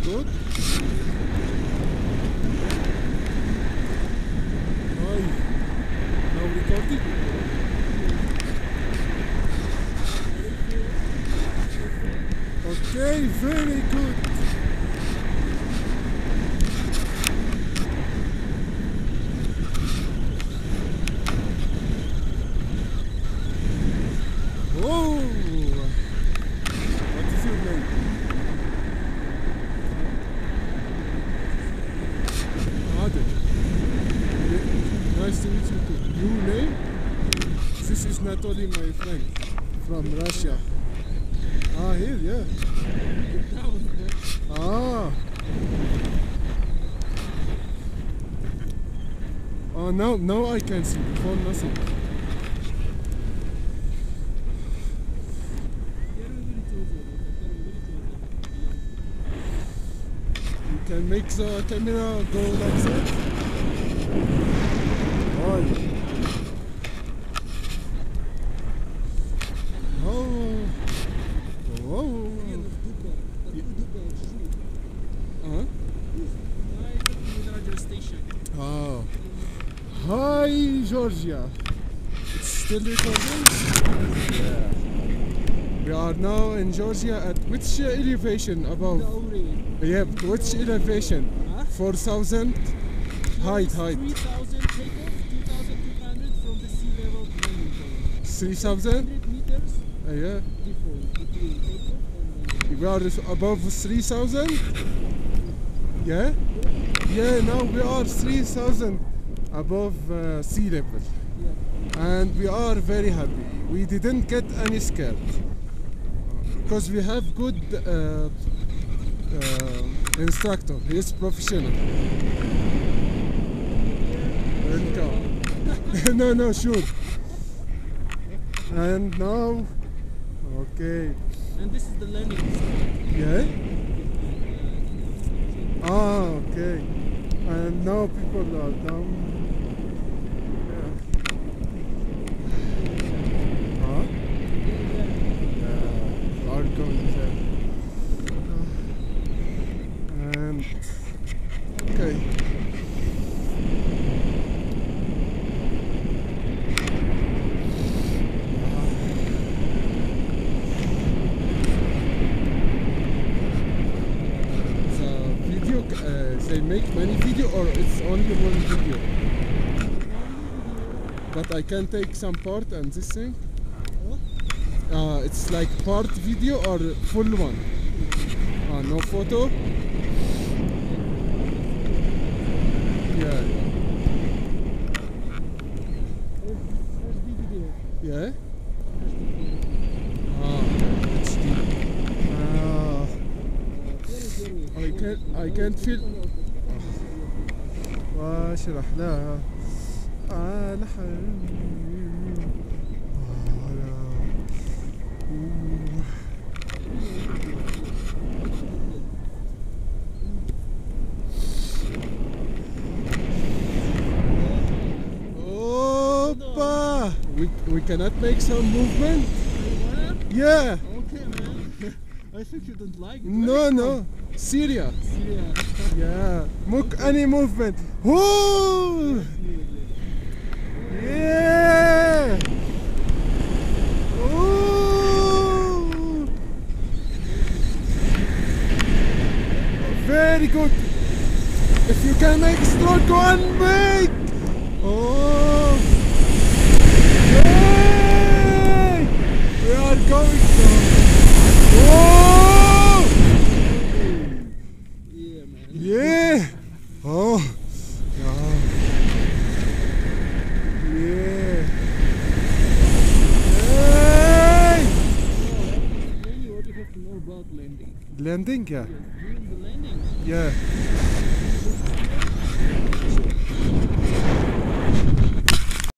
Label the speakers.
Speaker 1: good. Hi. Now recording. Okay, very good. Whoa! What is your name? Adel. Nice to meet you too. Your name? This is Natalie, my friend, from Russia. Ah, here, yeah. Ah. Oh, now I can see. Before nothing. You can make the camera go like that. Oh. Oh. Hi, Georgia. It's still recording? Yeah. We are now in Georgia at which elevation above? Yeah, but which elevation? 4,000? Height.
Speaker 2: 3,000 takeoff, 2,200 from the sea level landing point.
Speaker 1: 3,000?
Speaker 2: meters?
Speaker 1: Yeah.
Speaker 2: Different between takeoff and
Speaker 1: We are above 3,000? Yeah? Yeah, now we are 3,000 above sea level.
Speaker 2: yeah.
Speaker 1: And we are very happy. We didn't get any scared. Because we have good instructor. He is professional. Welcome. No, sure. And now, okay.
Speaker 2: And this is the landing.
Speaker 1: Yeah? Ah, okay. And now people are down. Yeah. Huh? Yeah, are going there. And okay. They make many video or it's only one video? But I can take some part and this thing? It's like part video or full one? No photo? Yeah. Yeah? HD. I can't feel. واشرح لها Opa! We cannot make some movement? Yeah!
Speaker 2: Okay, man. I think you don't like it.
Speaker 1: No. Syria. Yeah. Any movement. Whoo! Yeah! Ooh! Very good. If you can make stroke one, make. Oh! Yay! We are going to. Whoa!
Speaker 2: Yeah, man.
Speaker 1: Yeah! Oh! Yeah! Yeah! Hey!
Speaker 2: Mainly what you have to know about landing.
Speaker 1: Landing, yeah.
Speaker 2: During the landing,
Speaker 1: Yeah.